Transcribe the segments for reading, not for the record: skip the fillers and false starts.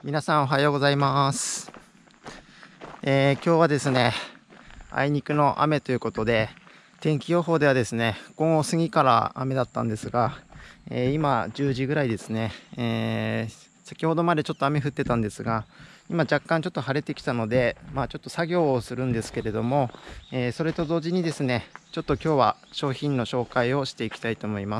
皆さんおはようございます。今日はですね、あいにくの雨ということで、天気予報ではですね、午後過ぎから雨だったんですが、今10時ぐらいですね、先ほどまでちょっと雨降ってたんですが、今若干ちょっと晴れてきたので、ちょっと作業をするんですけれども、それと同時にですね、ちょっと今日は商品の紹介をしていきたいと思います。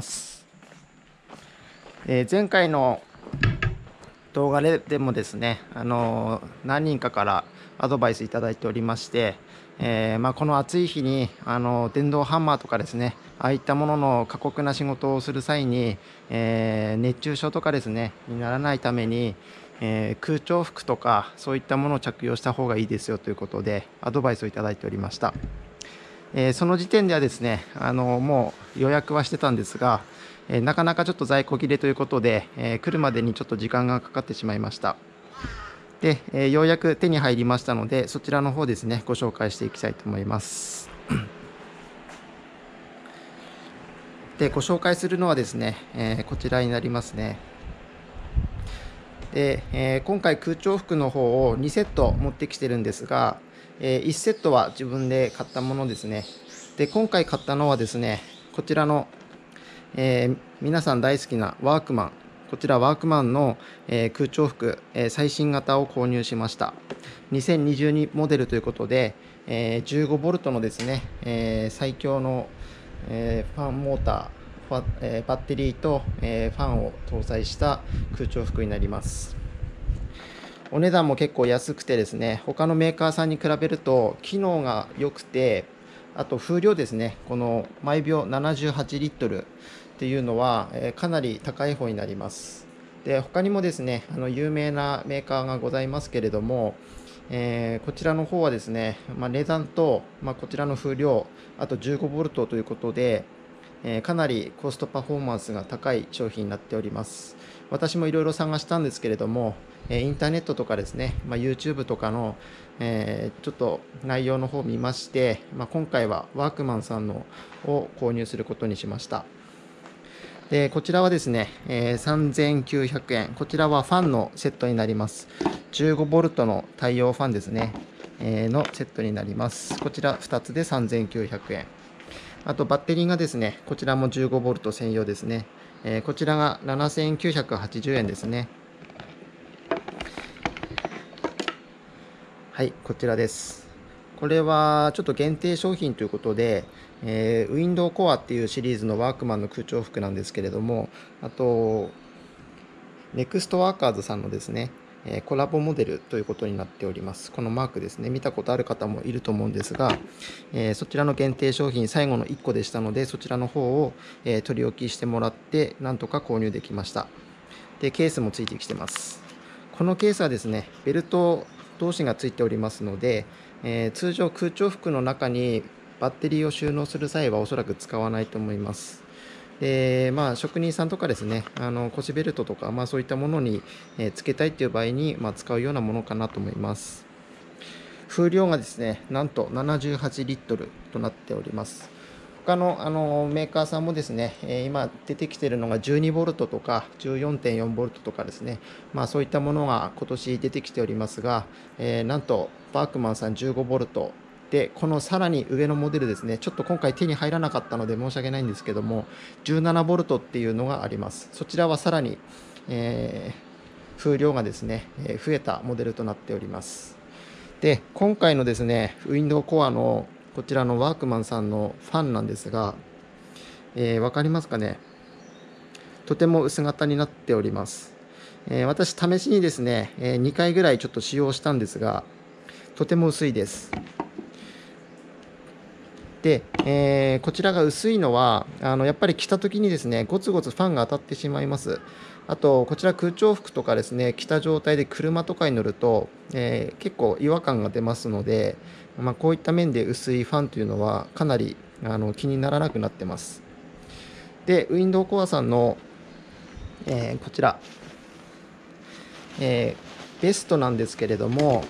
前回の動画でもですね、何人かからアドバイスいただいておりまして、この暑い日に電動ハンマーとかですね、ああいったものの過酷な仕事をする際に、熱中症とかですねにならないために、空調服とかそういったものを着用した方がいいですよということでアドバイスをいただいておりました。その時点ではですね、もう予約はしてたんですが、なかなかちょっと在庫切れということで、来るまでにちょっと時間がかかってしまいました。で、ようやく手に入りましたので、そちらの方ですね、ご紹介していきたいと思います。で、ご紹介するのはですね、こちらになりますね。で、今回空調服の方を2セット持ってきてるんですが、1セットは自分で買ったものですね。で、今回買ったのはですね、こちらの皆さん大好きなワークマン、こちらワークマンの、空調服、最新型を購入しました。2022モデルということで、15ボルトのですね、最強の、ファンモーター、バッテリーと、ファンを搭載した空調服になります。お値段も結構安くてですね、他のメーカーさんに比べると機能が良くて、あと風量ですね、この毎秒78リットルっていうのは、かなり高い方になります。で、他にもですね、有名なメーカーがございますけれども、こちらの方はですね、値段と、こちらの風量、あと15ボルトということで、かなりコストパフォーマンスが高い商品になっております。私もいろいろ探したんですけれども、インターネットとかですね、YouTube とかの、ちょっと内容の方を見まして、今回はワークマンさんのを購入することにしました。で、こちらはですね、3900円。こちらはファンのセットになります。15ボルトの対応ファンですね、のセットになります。こちら2つで3900円。あとバッテリーがですね、こちらも15ボルト専用ですね。こちらが7980円ですね。はい、こちらです。これはちょっと限定商品ということで、ウィンドウコアっていうシリーズのワークマンの空調服なんですけれども、あと、ネクストワーカーズさんのですね、コラボモデルということになっております。このマークですね、見たことある方もいると思うんですが、そちらの限定商品、最後の1個でしたので、そちらの方を、取り置きしてもらって、なんとか購入できました。で、ケースもついてきてます。このケースはですね、ベルト同士がついておりますので、通常空調服の中にバッテリーを収納する際はおそらく使わないと思います。で、職人さんとかですね、腰ベルトとか、そういったものに、つけたいっていう場合に、使うようなものかなと思います。風量がですね、なんと78リットルとなっております。他の、メーカーさんもですね、今出てきているのが12ボルトとか14.4ボルトとかですね、そういったものが今年出てきておりますが、なんとバークマンさん15ボルトで、このさらに上のモデルですね、ちょっと今回手に入らなかったので申し訳ないんですけども、17ボルトっていうのがあります。そちらはさらに、風量がですね、増えたモデルとなっております。で、今回のですね、ウィンドウコアのこちらのワークマンさんのファンなんですが、分かりますかね。とても薄型になっております。私、試しにですね、2回ぐらいちょっと使用したんですが、とても薄いです。で、こちらが薄いのは、やっぱり着たときにですね、ゴツゴツファンが当たってしまいます。あと、こちら空調服とかですね、着た状態で車とかに乗ると、結構違和感が出ますので、こういった面で薄いファンというのはかなり気にならなくなってます。で、ウィンドウコアさんの、こちら、ベストなんですけれども、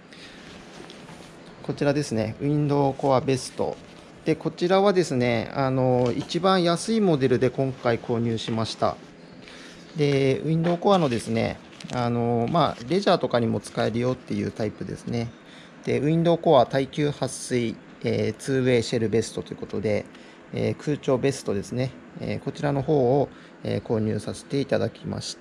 こちらですね、ウィンドウコアベスト。で、こちらはですね、一番安いモデルで今回購入しました。で、ウィンドウコアのですね、 レジャーとかにも使えるよっていうタイプですね。で、ウィンドウコア耐久撥水、2way シェルベストということで、空調ベストですね。こちらの方を、購入させていただきました。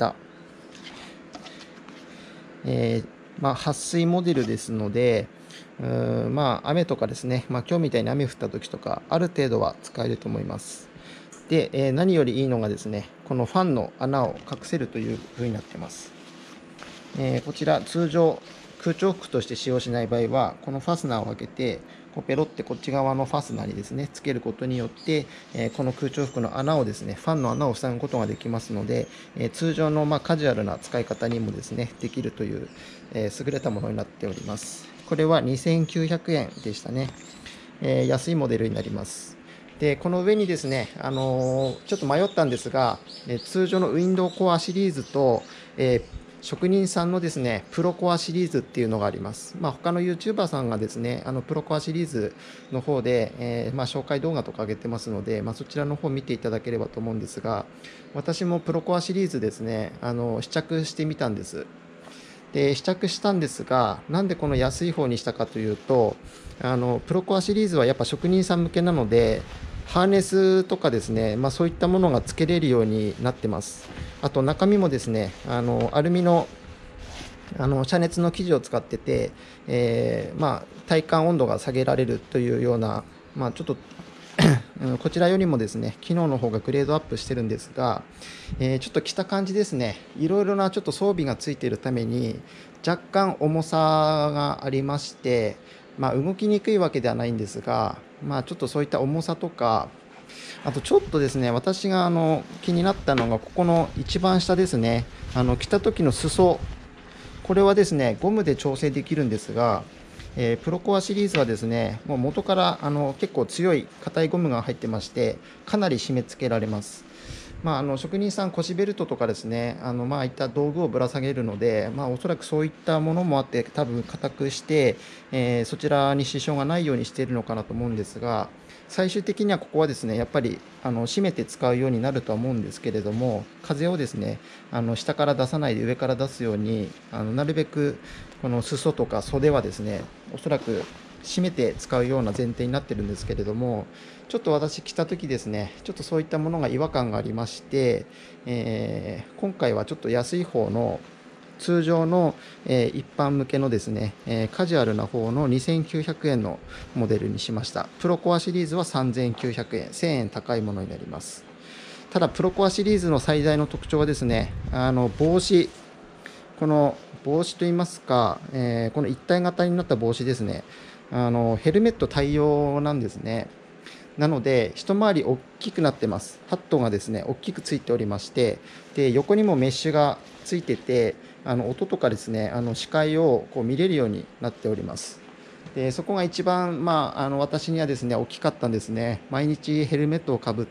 撥水モデルですので、雨とかですね、今日みたいに雨降った時とか、ある程度は使えると思います。で、何よりいいのがですね、このファンの穴を隠せるという風になっています。こちら、通常、空調服として使用しない場合は、このファスナーを開けて、ペロってこっち側のファスナーにですね、つけることによって、この空調服の穴をですね、ファンの穴を塞ぐことができますので、通常のカジュアルな使い方にもですね、できるという、優れたものになっております。これは2900円でしたね。安いモデルになります。で、この上にですね、ちょっと迷ったんですが、通常のウィンドウコアシリーズと、職人さんのですね、プロコアシリーズっていうのがあります。他の YouTuber さんがですね、プロコアシリーズの方で、紹介動画とか上げてますので、そちらの方見ていただければと思うんですが、私もプロコアシリーズですね、試着してみたんです。で、試着したんですが、なんでこの安い方にしたかというと、プロコアシリーズはやっぱ職人さん向けなので、ハーネスとかですね、そういったものが付けれるようになってます。あと中身もですね、アルミの遮熱の生地を使ってて、体感温度が下げられるというような、ちょっとこちらよりもですね、機能の方がグレードアップしてるんですが、ちょっと着た感じですね、いろいろなちょっと装備がついているために、若干重さがありまして、動きにくいわけではないんですが、ちょっとそういった重さとか、あとちょっとですね、私が気になったのが、ここの一番下ですね、着た時の裾、これはですね、ゴムで調整できるんですが、プロコアシリーズはですね、もう元から結構強い硬いゴムが入ってまして、かなり締め付けられます。職人さん、腰ベルトとかですね、ああいった道具をぶら下げるので、おそらくそういったものもあって、多分硬くして、そちらに支障がないようにしているのかなと思うんですが、最終的にはここはですね、やっぱり締めて使うようになるとは思うんですけれども、風をですね、下から出さないで上から出すように、なるべくこの裾とか袖はですね、おそらく締めて使うような前提になってるんですけれども、ちょっと私着た時ですね、ちょっとそういったものが違和感がありまして、今回はちょっと安い方の通常の、一般向けのですね、カジュアルな方の2900円のモデルにしました。プロコアシリーズは3900円、1000円高いものになります。ただ、プロコアシリーズの最大の特徴はですね、帽子、この帽子といいますか、この一体型になった帽子ですね、ヘルメット対応なんですね。なので、一回り大きくなってます。ハットがですね、大きくついておりまして、で、横にもメッシュがついてて、音とかですね、視界をこう見れるようになっております。で、そこが一番、私にはですね、大きかったんですね。毎日ヘルメットをかぶって、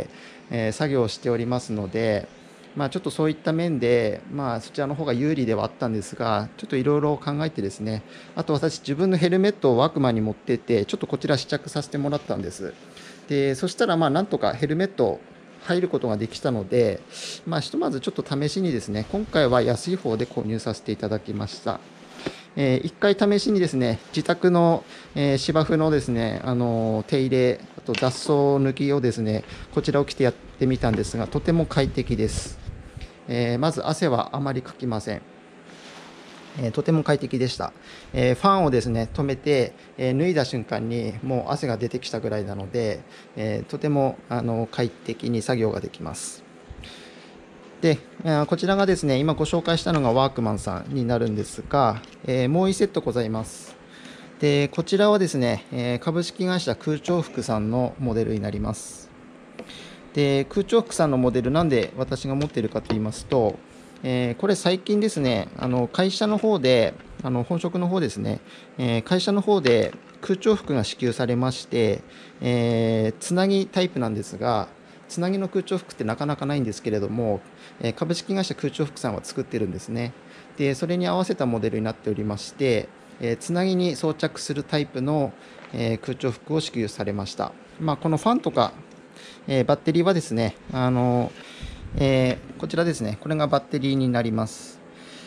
作業をしておりますので、ちょっとそういった面で、そちらの方が有利ではあったんですが、ちょっといろいろ考えてですね、あと私、自分のヘルメットをワークマンに持ってって、ちょっとこちら試着させてもらったんです。で、そしたら、なんとかヘルメット入ることができたので、ひとまずちょっと試しにですね、今回は安い方で購入させていただきました。一回試しにですね、自宅の、芝生のですね、手入れ、あと雑草抜きをですね、こちらを着てやってみたんですが、とても快適です。まず汗はあまりかきません。とても快適でした。ファンをですね、止めて、脱いだ瞬間にもう汗が出てきたぐらいなので、とても快適に作業ができます。で、こちらがですね、今ご紹介したのがワークマンさんになるんですが、もう1セットございます。で、こちらはですね、株式会社空調服さんのモデルになります。で、空調服さんのモデル、なんで私が持っているかと言いますと、これ最近ですね、会社の方で、本職の方ですね、会社の方で空調服が支給されまして、つなぎタイプなんですが、つなぎの空調服ってなかなかないんですけれども、株式会社空調服さんは作ってるんですね。で、それに合わせたモデルになっておりまして、つなぎに装着するタイプの、空調服を支給されました。このファンとか、バッテリーはですね、こちらですね、これがバッテリーになります。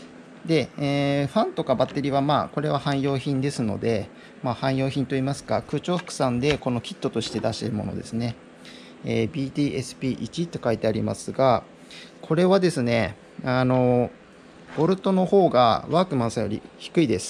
で、ファンとかバッテリーはこれは汎用品ですので、汎用品といいますか、空調服さんでこのキットとして出しているものですね。BTSP1 と書いてありますが、これはですね、ボルトの方がワークマンさんより低いです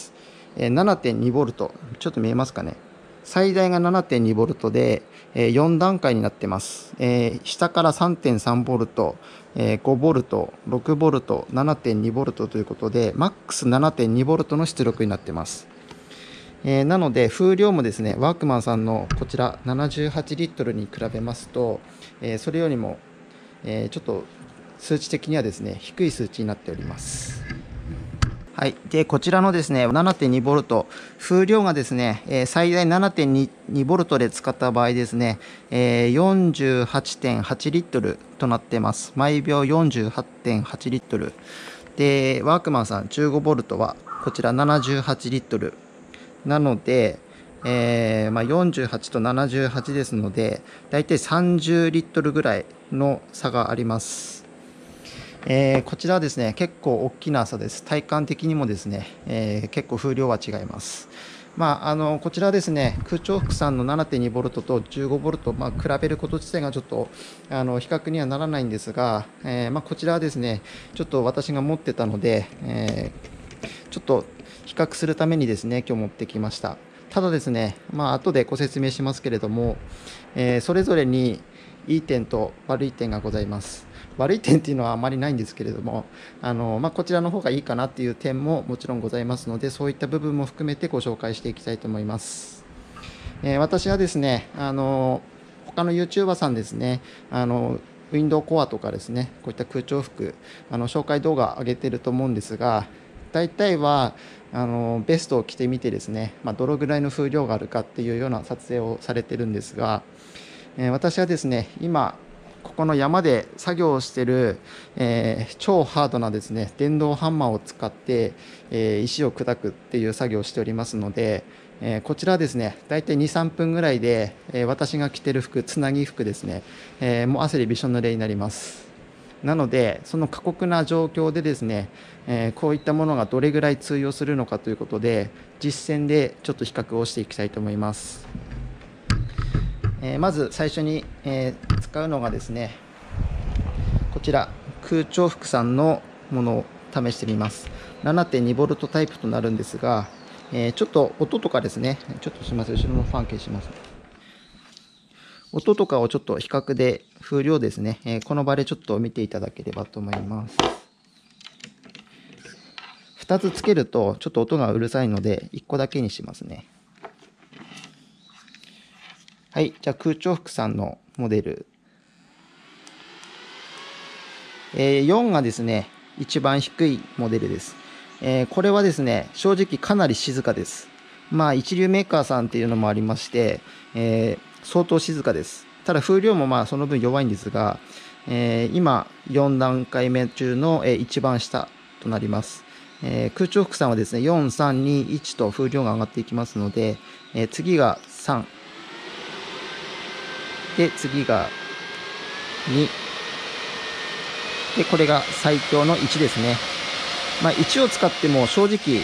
。7.2 ボルト。ちょっと見えますかね。最大が 7.2 ボルトで、4段階になってます。下から 3.3 ボルト、5ボルト、6ボルト、7.2 ボルトということで、マックス 7.2 ボルトの出力になってます。なので、風量もですね、ワークマンさんのこちら78リットルに比べますと、それよりも、ちょっと数値的にはですね、低い数値になっております。はい。で、こちらのですね、7.2 ボルト、風量がですね、最大 7.2 ボルトで使った場合ですね、48.8 リットルとなってます。毎秒 48.8 リットル。で、ワークマンさん15ボルトは、こちら78リットル。なので、48と78ですので、だいたい30リットルぐらいの差があります。こちらはですね、結構大きな差です。体感的にもですね、結構風量は違います。こちらですね、空調服さんの 7.2 ボルトと15ボルト、比べること自体がちょっと比較にはならないんですが、こちらはですね、ちょっと私が持ってたので、ちょっと比較するためにですね、今日持ってきました。ただですね、後でご説明しますけれども、それぞれにいい点と悪い点がございます。悪い点っていうのはあまりないんですけれども、こちらの方がいいかなっていう点ももちろんございますので、そういった部分も含めてご紹介していきたいと思います。私はですね、他の YouTuber さんですね、ウィンドウコアとかですね、こういった空調服、紹介動画上げてると思うんですが、大体はベストを着てみてですね、どのぐらいの風量があるかっていうような撮影をされてるんですが、私はですね、今、ここの山で作業をしている、超ハードなですね、電動ハンマーを使って、石を砕くっていう作業をしておりますので、こちらはですね、大体2、3分ぐらいで、私が着てる服、つなぎ服ですね、もう汗でびしょ濡れになります。なので、その過酷な状況でですね、こういったものがどれぐらい通用するのかということで、実践でちょっと比較をしていきたいと思います。まず最初に、使うのがですね、こちら空調服さんのものを試してみます。 7.2 ボルトタイプとなるんですが、ちょっと音とかですね、ちょっとすみません、後ろのファン消します。音とかをちょっと比較で風量ですね、この場でちょっと見ていただければと思います。2つつけるとちょっと音がうるさいので1個だけにしますね。はい、じゃあ空調服さんのモデル。4がですね、一番低いモデルです。これはですね、正直かなり静かです。一流メーカーさんっていうのもありまして、相当静かです。ただ風量もその分弱いんですが、今4段階目中の、一番下となります。空調服さんはですね、4、3、2、1と風量が上がっていきますので、次が3。で、次が2。で、これが最強の1ですね。1を使っても正直、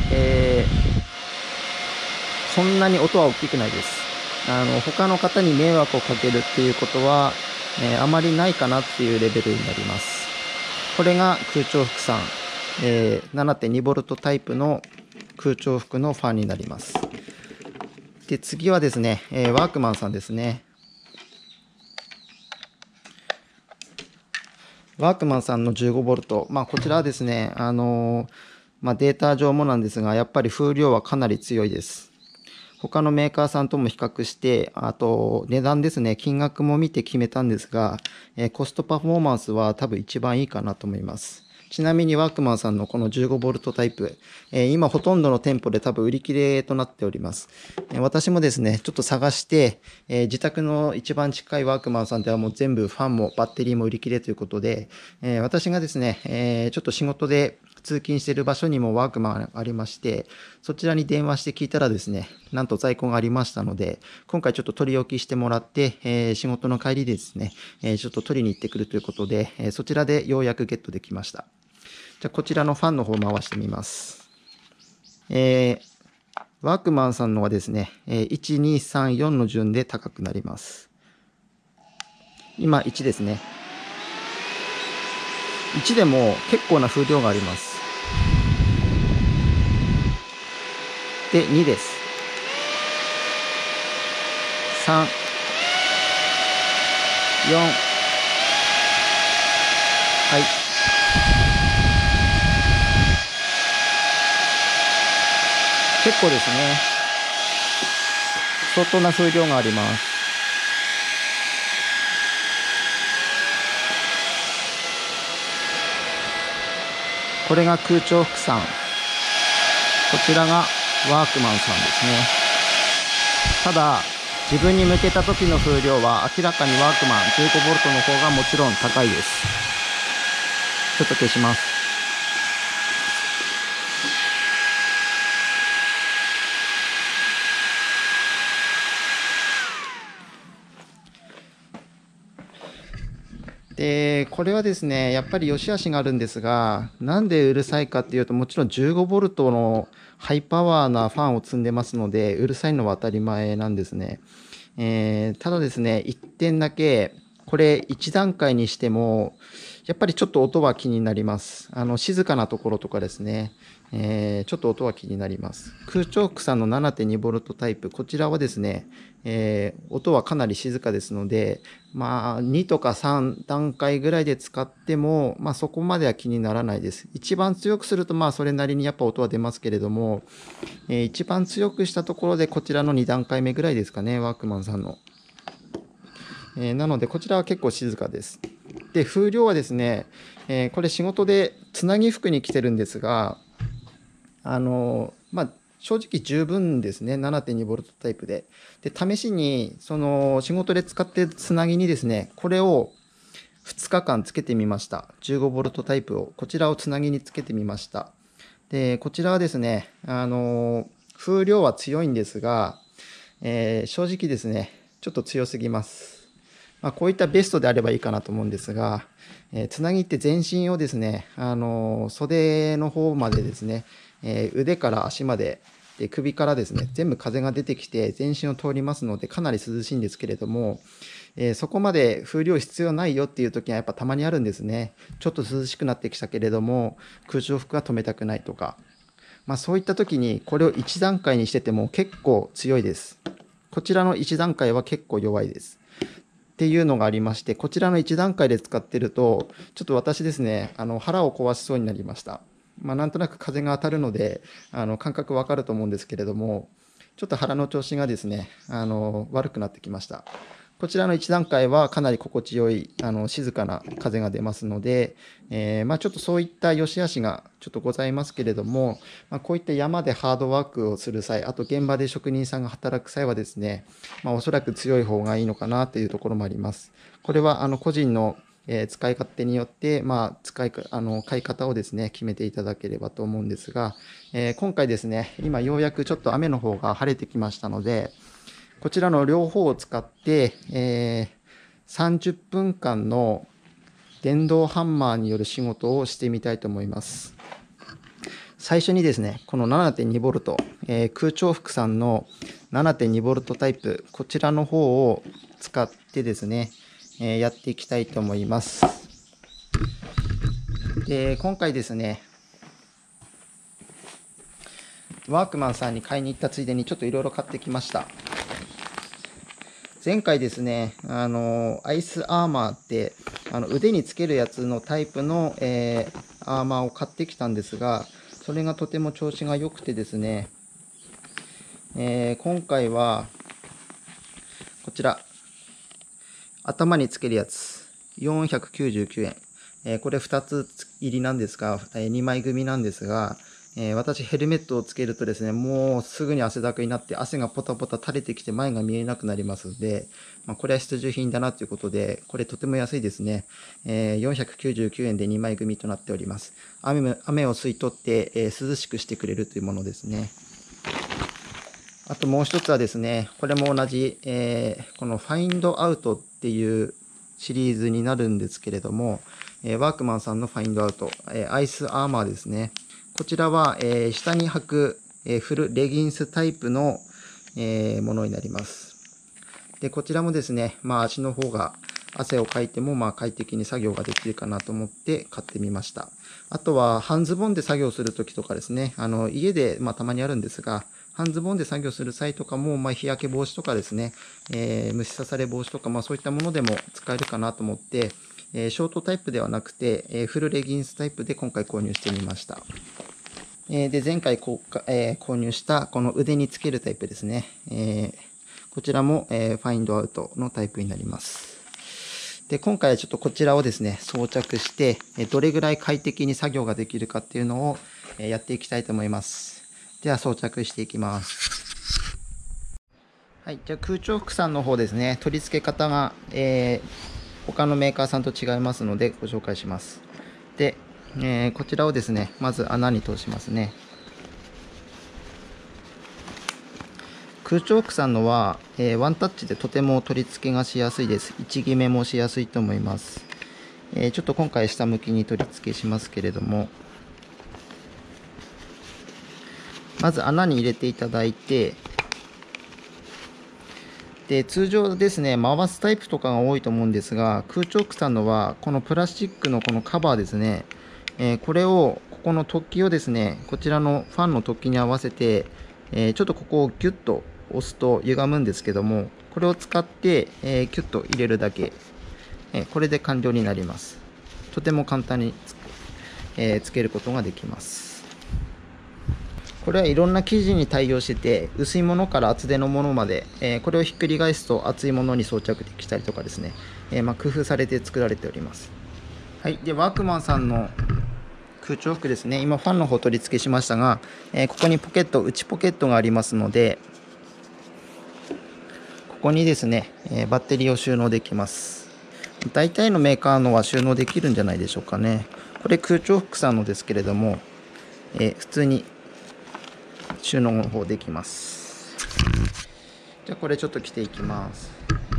そんなに音は大きくないです。他の方に迷惑をかけるっていうことは、あまりないかなっていうレベルになります。これが空調服さん、7.2 ボルトタイプの空調服のファンになります。で、次はですね、ワークマンさんですね。ワークマンさんの15ボルト、こちらはですね、データ上もなんですが、やっぱり風量はかなり強いです。他のメーカーさんとも比較して、あと値段ですね、金額も見て決めたんですが、コストパフォーマンスは多分一番いいかなと思います。ちなみにワークマンさんのこの15ボルトタイプ、今ほとんどの店舗で多分売り切れとなっております。私もですね、ちょっと探して、自宅の一番近いワークマンさんではもう全部ファンもバッテリーも売り切れということで、私がですね、ちょっと仕事で通勤している場所にもワークマンがありまして、そちらに電話して聞いたらですね、なんと在庫がありましたので、今回ちょっと取り置きしてもらって、仕事の帰りでですね、ちょっと取りに行ってくるということで、そちらでようやくゲットできました。 じゃあこちらのファンの方を回してみます。ワークマンさんのはですね、1、2、3、4の順で高くなります。今1ですね。1でも結構な風量があります。で、2です。3、4、はい。結構ですね。相当な風量があります。これが空調服さん。こちらがワークマンさんですね。ただ、自分に向けた時の風量は明らかにワークマン 15V の方がもちろん高いです。ちょっと消します。で、これはですね、やっぱり良し悪しがあるんですが、なんでうるさいかっていうと、もちろん 15V のハイパワーなファンを積んでますので、うるさいのは当たり前なんですね。ただですね、1点だけ、これ1段階にしても、やっぱりちょっと音は気になります。静かなところとかですね、ちょっと音は気になります。空調服さんの 7.2V タイプ、こちらはですね、音はかなり静かですので、まあ、2とか3段階ぐらいで使っても、まあ、そこまでは気にならないです。一番強くすると、まあ、それなりにやっぱ音は出ますけれども、一番強くしたところで、こちらの2段階目ぐらいですかね、ワークマンさんの。なので、こちらは結構静かです。で、風量はですね、これ仕事でつなぎ服に着てるんですが、まあ、正直十分ですね。7.2V タイプで。で、試しに、その仕事で使っているつなぎにですね、これを2日間つけてみました。15V タイプを、こちらをつなぎにつけてみました。で、こちらはですね、風量は強いんですが、正直ですね、ちょっと強すぎます。まあ、こういったベストであればいいかなと思うんですが、つなぎって全身をですね、袖の方までですね、腕から足まで、首からですね、全部風が出てきて全身を通りますので、かなり涼しいんですけれども、そこまで風量必要ないよっていう時はやっぱたまにあるんですね。ちょっと涼しくなってきたけれども、空調服は止めたくないとか。まあ、そういった時にこれを1段階にしてても結構強いです。こちらの1段階は結構弱いです。っていうのがありまして、こちらの1段階で使ってると、ちょっと私ですね、腹を壊しそうになりました。まあ、なんとなく風が当たるので、感覚わかると思うんですけれども、ちょっと腹の調子がですね、悪くなってきました。こちらの1段階はかなり心地よい、静かな風が出ますので、まあ、ちょっとそういった良し悪しがちょっとございますけれども、まあ、こういった山でハードワークをする際、あと現場で職人さんが働く際はですね、まあ、おそらく強い方がいいのかなというところもあります。これは個人の使い勝手によって、まあ、買い方をですね、決めていただければと思うんですが、今回ですね、今ようやくちょっと雨の方が晴れてきましたので、こちらの両方を使って、30分間の電動ハンマーによる仕事をしてみたいと思います。最初にですね、この 7.2V、空調服さんの 7.2V タイプ、こちらの方を使ってですね、やっていきたいと思います。で、今回ですね、ワークマンさんに買いに行ったついでにちょっといろいろ買ってきました。前回ですね、アイスアーマーって、腕につけるやつのタイプの、アーマーを買ってきたんですが、それがとても調子が良くてですね、今回は、こちら、頭につけるやつ、499円。これ2つ入りなんですが、2枚組なんですが、私ヘルメットをつけるとですね、もうすぐに汗だくになって汗がポタポタ垂れてきて前が見えなくなりますので、まあ、これは必需品だなということで、これとても安いですね。499円で2枚組となっております。雨を吸い取って、涼しくしてくれるというものですね。あともう一つはですね、これも同じ、このファインドアウトっていうシリーズになるんですけれども、 ワークマンさんのファインドアウト、アイスアーマーですね。こちらは、下に履く、フルレギンスタイプの、ものになります。で、こちらもですね、足の方が汗をかいても快適に作業ができるかなと思って買ってみました。あとは半ズボンで作業するときとかですね、家でたまにあるんですが、半ズボンで作業する際とかも、日焼け防止とかですね、虫刺され防止とか、そういったものでも使えるかなと思って、ショートタイプではなくて、フルレギンスタイプで今回購入してみました。で、前回購入したこの腕につけるタイプですね。こちらも、ファインドアウトのタイプになります。で、今回はちょっとこちらをですね、装着して、どれぐらい快適に作業ができるかっていうのをやっていきたいと思います。では装着していきます。はい、じゃあ空調服さんの方ですね、取り付け方が、他のメーカーさんと違いますのでご紹介します。で、こちらをですね、まず穴に通しますね。空調服さんのは、ワンタッチでとても取り付けがしやすいです。位置決めもしやすいと思います。ちょっと今回下向きに取り付けしますけれども、まず穴に入れていただいて、で通常ですね、回すタイプとかが多いと思うんですが、空調服さんのはこのプラスチックのこのカバーですね、これをここの突起をですね、こちらのファンの突起に合わせて、ちょっとここをギュッと押すと歪むんですけども、これを使って、キュッと入れるだけ、これで完了になります。とても簡単につけることができます。これはいろんな生地に対応してて、薄いものから厚手のものまで、これをひっくり返すと厚いものに装着できたりとかですね、工夫されて作られております。はい、でワークマンさんの空調服ですね、今ファンの方取り付けしましたが、ここにポケット、内ポケットがありますので、ここにですね、バッテリーを収納できます。大体のメーカーのは収納できるんじゃないでしょうかね。これ空調服さんのですけれども、普通に収納の方できます。じゃあこれちょっと着ていきます。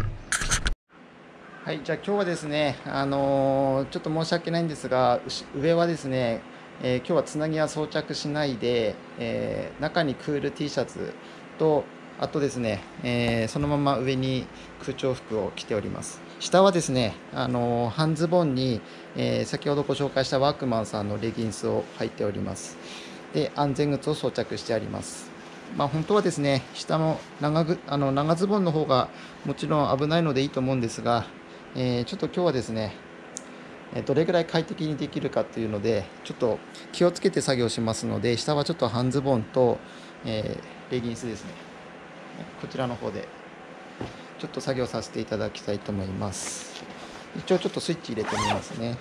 はい、じゃあ今日はですね、ちょっと申し訳ないんですが、上はですね、今日はつなぎは装着しないで、中にクール T シャツと、あとですね、そのまま上に空調服を着ております。下はですね、半ズボンに、先ほどご紹介したワークマンさんのレギンスを履いております。で、安全靴を装着してあります。本当はですね、下の長ズボンの方がもちろん危ないのでいいと思うんですが、ちょっと今日はですね、どれぐらい快適にできるかっていうので、ちょっと気をつけて作業しますので、下はちょっと半ズボンと、レギンスですね、こちらの方でちょっと作業させていただきたいと思います。一応ちょっとスイッチ入れてみますね。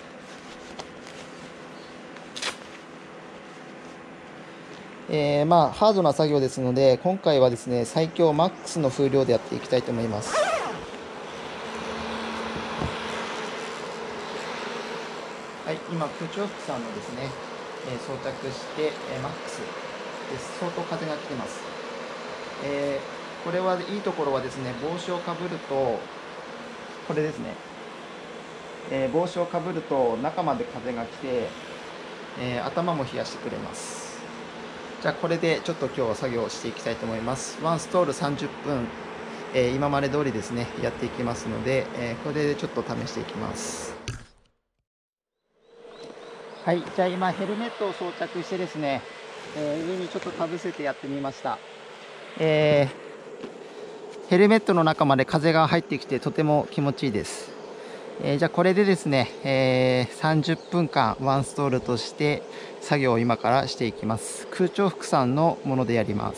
ハードな作業ですので、今回はですね、最強マックスの風量でやっていきたいと思います。はい、今、空調服さんのですね、装着して、マックスです。相当風が来てます。これはいいところはですね、帽子をかぶると、これですね、帽子をかぶると中まで風が来て、頭も冷やしてくれます。じゃあこれでちょっと今日は作業していきたいと思います。ワンストール30分、今まで通りですね、やっていきますので、これでちょっと試していきます。はい、じゃあ今ヘルメットを装着してですね、上にちょっとかぶせてやってみました。ヘルメットの中まで風が入ってきてとても気持ちいいです。じゃあこれでですね、30分間ワンストールとして作業を今からしていきます。空調服さんのものでやります。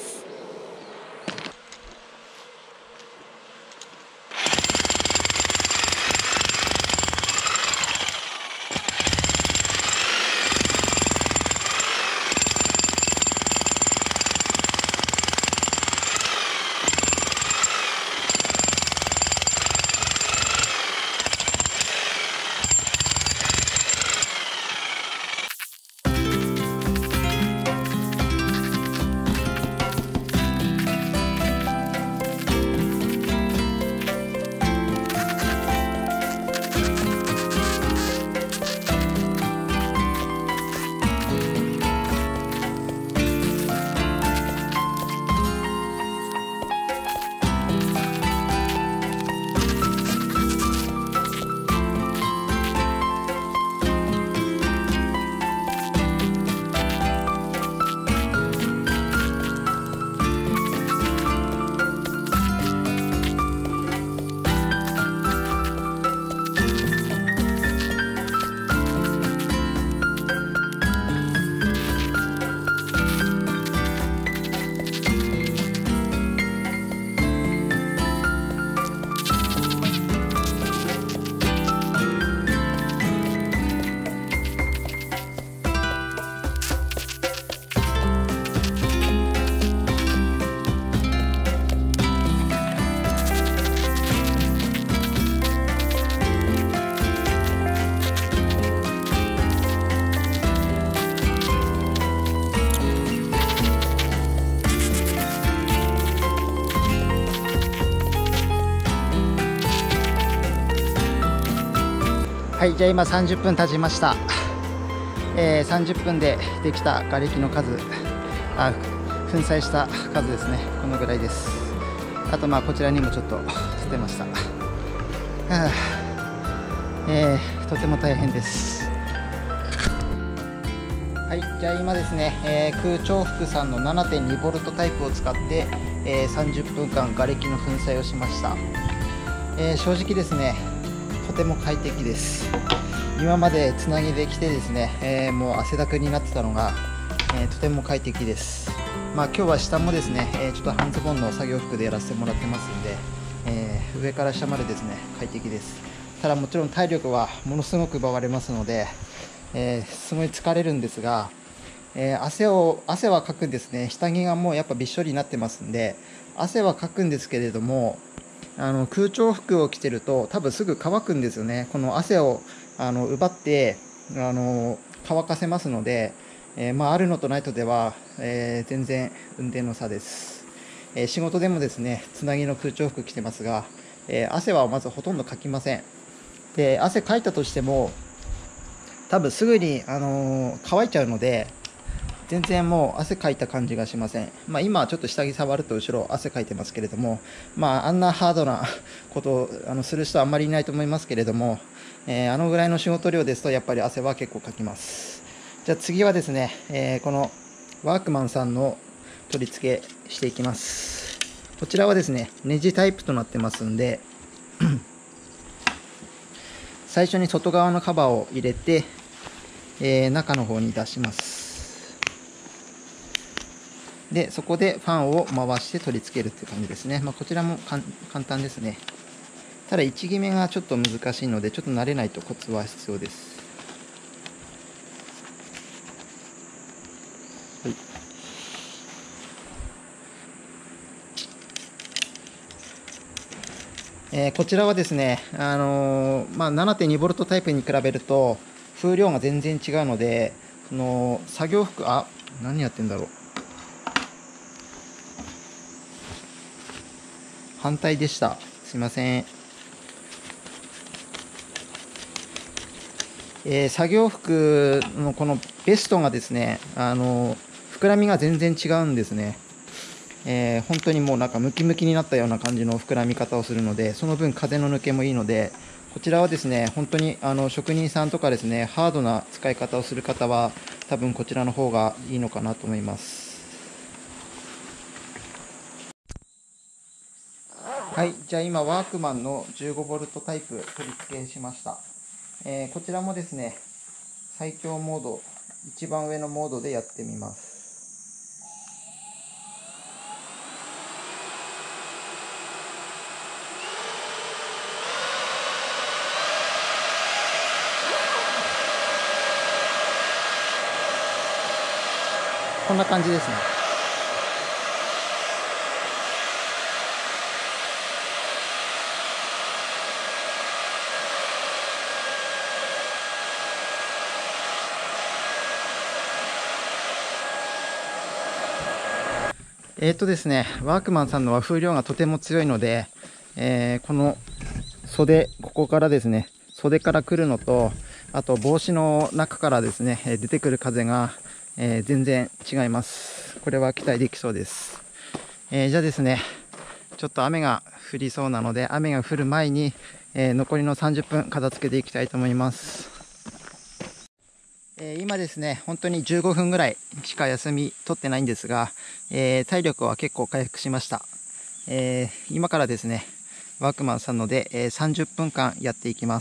はい、じゃあ今30分経ちました。30分でできた瓦礫の数、粉砕した数ですね、このぐらいです。あとこちらにもちょっと捨てました。とても大変です。はい、じゃあ今ですね、空調服さんの 7.2 ボルトタイプを使って、30分間瓦礫の粉砕をしました。正直ですね、とても快適です。今までつなぎできてですね、もう汗だくになってたのが、とても快適です。今日は下もですね、ちょっと半ズボンの作業服でやらせてもらってますんで、上から下までですね快適です。ただもちろん体力はものすごく奪われますので、すごい疲れるんですが、汗はかくんですね。下着がもうやっぱびっしょりになってますんで、汗はかくんですけれども、空調服を着てると多分すぐ乾くんですよね。この汗を奪って乾かせますので、あるのとないとでは、全然運転の差です。仕事でもですねつなぎの空調服着てますが、汗はまずほとんどかきません。で汗かいたとしても多分すぐに、乾いちゃうので、全然もう汗かいた感じがしません。今ちょっと下着触ると後ろ汗かいてますけれども、あんなハードなことをする人はあんまりいないと思いますけれども、あのぐらいの仕事量ですとやっぱり汗は結構かきます。じゃあ次はですね、このワークマンさんの取り付けしていきます。こちらはですねネジタイプとなってますんで最初に外側のカバーを入れて、中の方に出します。でそこでファンを回して取り付けるっていう感じですね。こちらも簡単ですね。ただ位置決めがちょっと難しいので、ちょっと慣れないとコツは必要です。はい、こちらはですね、7.2 ボルトタイプに比べると風量が全然違うので、その作業服、何やってんだろう、反対でした。すいません。作業服のこのベストがですね、膨らみが全然違うんですね。本当にもうなんかムキムキになったような感じの膨らみ方をするので、その分風の抜けもいいので、こちらはですね本当に職人さんとかですねハードな使い方をする方は多分こちらの方がいいのかなと思います。はい、じゃあ今ワークマンの 15V タイプ取り付けしました。こちらもですね最強モード、一番上のモードでやってみます。こんな感じですね。ですね、ワークマンさんのは風量がとても強いので、この袖、ここからですね、袖から来るのと、あと帽子の中からですね、出てくる風が、全然違います。これは期待できそうです。じゃあですね、ちょっと雨が降りそうなので、雨が降る前に、残りの30分片付けていきたいと思います。今ですね、本当に15分ぐらいしか休み取ってないんですが、体力は結構回復しました。今からですね、ワークマンさんので、30分間やっていきます。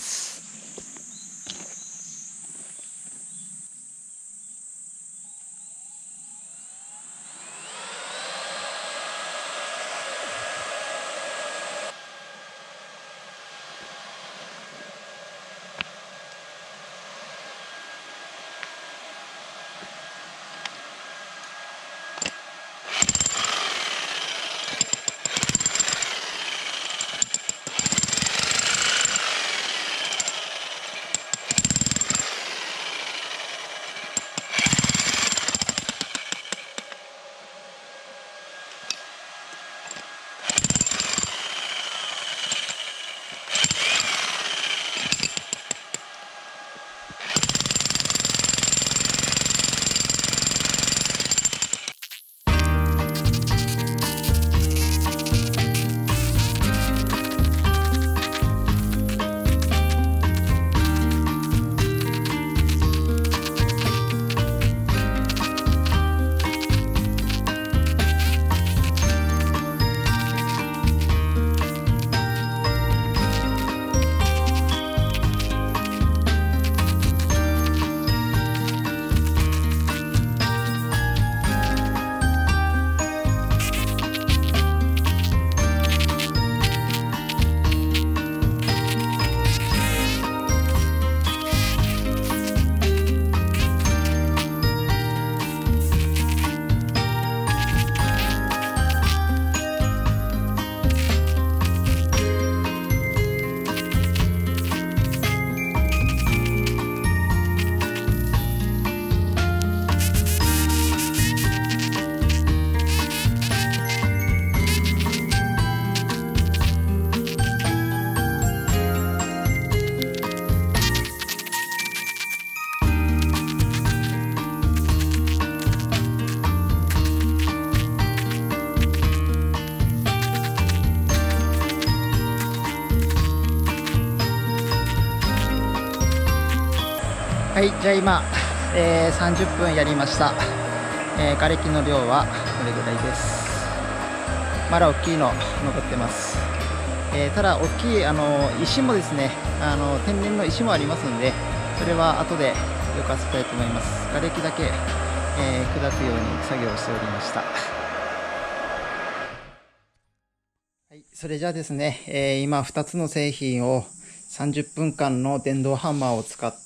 はい、じゃあ今、30分やりました。瓦礫の量はこれぐらいです。まだ大きいの残ってます。ただ大きい石もですね、天然の石もありますので、それは後でどかせたいと思います。瓦礫だけ、砕くように作業しておりました。はい、それじゃあですね、今2つの製品を30分間の電動ハンマーを使って、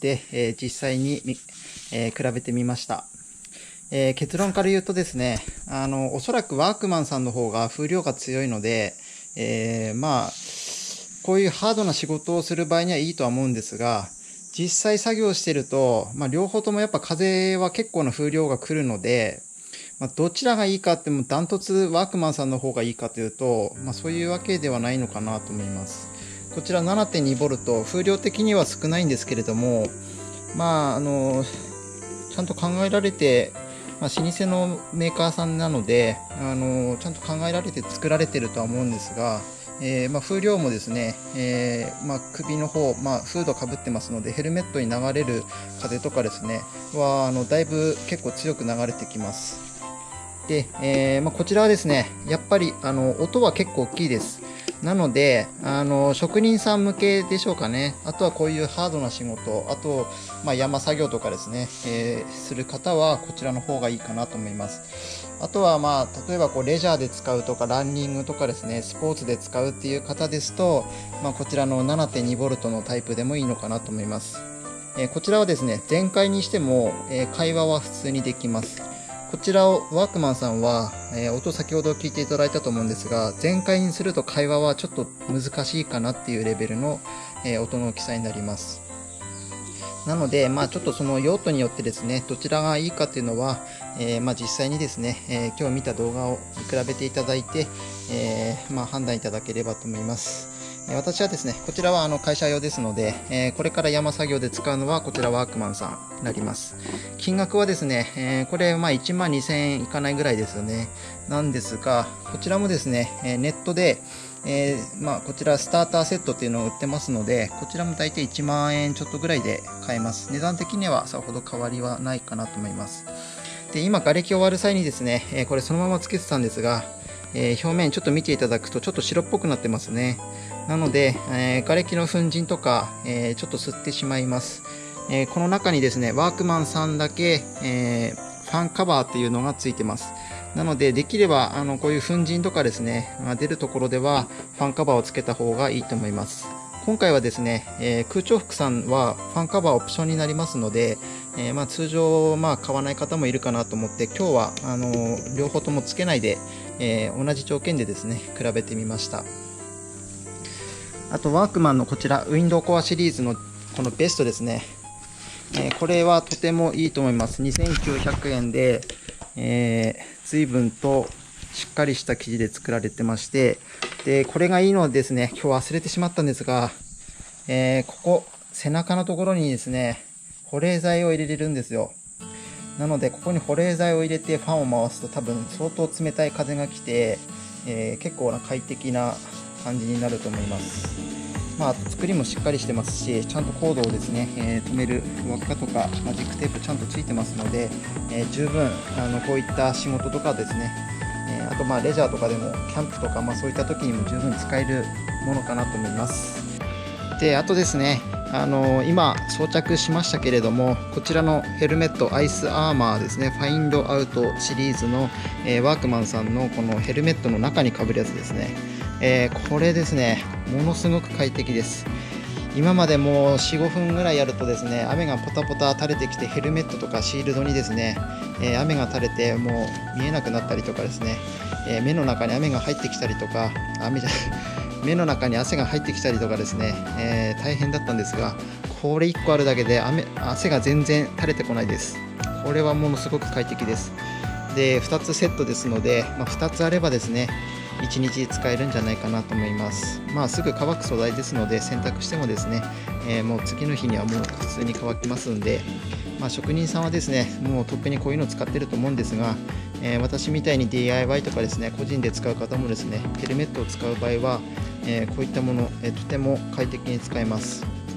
実際に比べてみました。結論から言うとですね、おそらくワークマンさんの方が風量が強いので、まあ、こういうハードな仕事をする場合にはいいとは思うんですが、実際作業してると、両方ともやっぱ風は結構な風量が来るので、どちらがいいかってもダントツワークマンさんの方がいいかというと、そういうわけではないのかなと思います。こちら 7.2V、風量的には少ないんですけれども、ちゃんと考えられて、老舗のメーカーさんなので、ちゃんと考えられて作られてるとは思うんですが、風量もですね、首の方、フードかぶってますので、ヘルメットに流れる風とかですね、だいぶ結構強く流れてきます。で、こちらはですね、やっぱり音は結構大きいです。なので、職人さん向けでしょうかね。あとはこういうハードな仕事、あと、山作業とかですね、する方はこちらの方がいいかなと思います。あとは例えばレジャーで使うとか、ランニングとかですね、スポーツで使うっていう方ですと、こちらの 7.2V のタイプでもいいのかなと思います。こちらはですね、全開にしても、会話は普通にできます。こちらをワークマンさんは、音先ほど聞いていただいたと思うんですが、全開にすると会話はちょっと難しいかなっていうレベルの、音の大きさになります。なので、ちょっとその用途によってですね、どちらがいいかっていうのは、実際にですね、今日見た動画を比べていただいて、判断いただければと思います。私はですね、こちらは会社用ですので、これから山作業で使うのはこちらワークマンさんになります。金額はですね、これ12,000円いかないぐらいですよね。なんですが、こちらもですね、ネットで、こちらスターターセットっていうのを売ってますので、こちらも大体1万円ちょっとぐらいで買えます。値段的にはさほど変わりはないかなと思います。で、今、瓦礫を割る際にですね、これそのままつけてたんですが、表面ちょっと見ていただくとちょっと白っぽくなってますね。なので、瓦礫の粉塵とか、ちょっと吸ってしまいます。この中にですね、ワークマンさんだけ、ファンカバーっていうのがついてます。なので、できれば、こういう粉塵とかですね、出るところでは、ファンカバーをつけた方がいいと思います。今回はですね、空調服さんはファンカバーオプションになりますので、通常、買わない方もいるかなと思って、今日は、両方ともつけないで、同じ条件でですね、比べてみました。あと、ワークマンのこちら、ウィンドウコアシリーズのこのベストですね。これはとてもいいと思います。2900円で、随分としっかりした生地で作られてまして、で、これがいいのはですね、今日忘れてしまったんですが、ここ、背中のところにですね、保冷剤を入れれるんですよ。なので、ここに保冷剤を入れてファンを回すと多分相当冷たい風が来て、結構な快適な感じになると思います。作りもしっかりしてますし、ちゃんとコードをですね、止める輪っかとかマジックテープちゃんとついてますので、十分こういった仕事とかですね、あとレジャーとかでもキャンプとか、そういった時にも十分使えるものかなと思います。で、あとですね、今装着しましたけれども、こちらのヘルメットアイスアーマーですね、ファインドアウトシリーズの、ワークマンさんのこのヘルメットの中にかぶるやつですね。これですね、ものすごく快適です。今までもう 4,5 分ぐらいやるとですね、雨がポタポタ垂れてきて、ヘルメットとかシールドにですね、雨が垂れてもう見えなくなったりとかですね、目の中に雨が入ってきたりとか、目の中に汗が入ってきたりとかですね、大変だったんですが、これ1個あるだけで汗が全然垂れてこないです。これはものすごく快適です。で、2つセットですので、2つあればですね、1日使えるんじゃないかなと思います。すぐ乾く素材ですので、洗濯してもですね、もう次の日にはもう普通に乾きますんで、職人さんはですね、もうとっくにこういうのを使ってると思うんですが、私みたいに DIY とかですね、個人で使う方もですね、ヘルメットを使う場合は、こういったもの、とても快適に使えます。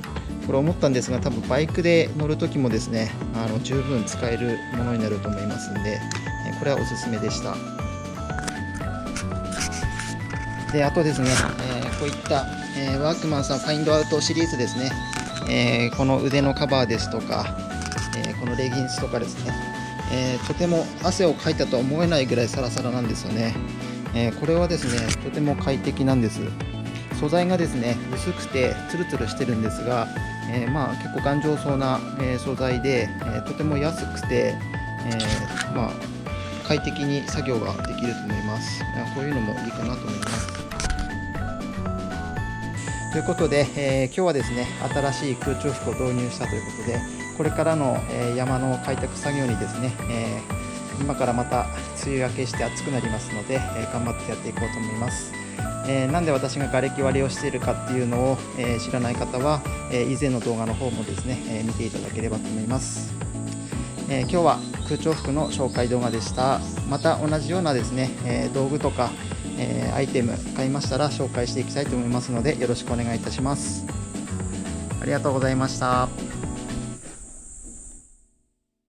これ思ったんですが、多分バイクで乗るときもですね、十分使えるものになると思いますんで、これはおすすめでした。で、あとですね、こういった、ワークマンさんファインドアウトシリーズですね、この腕のカバーですとか、このレギンスとかですね、とても汗をかいたとは思えないぐらいサラサラなんですよね。これはですね、とても快適なんです。素材がですね、薄くてツルツルしてるんですが、結構頑丈そうな、素材で、とても安くて、快適に作業ができると思います。こういうのもいいかなと思います。ということで、今日はですね、新しい空調服を導入したということで、これからの、山の開拓作業にですね、今からまた梅雨明けして暑くなりますので、頑張ってやっていこうと思います。なんで私が瓦礫割りをしているかっていうのを、知らない方は、以前の動画の方もですね、見ていただければと思います。今日は空調服の紹介動画でした。また同じようなですね、道具とか、アイテム買いましたら紹介していきたいと思いますので、よろしくお願いいたします。ありがとうございました。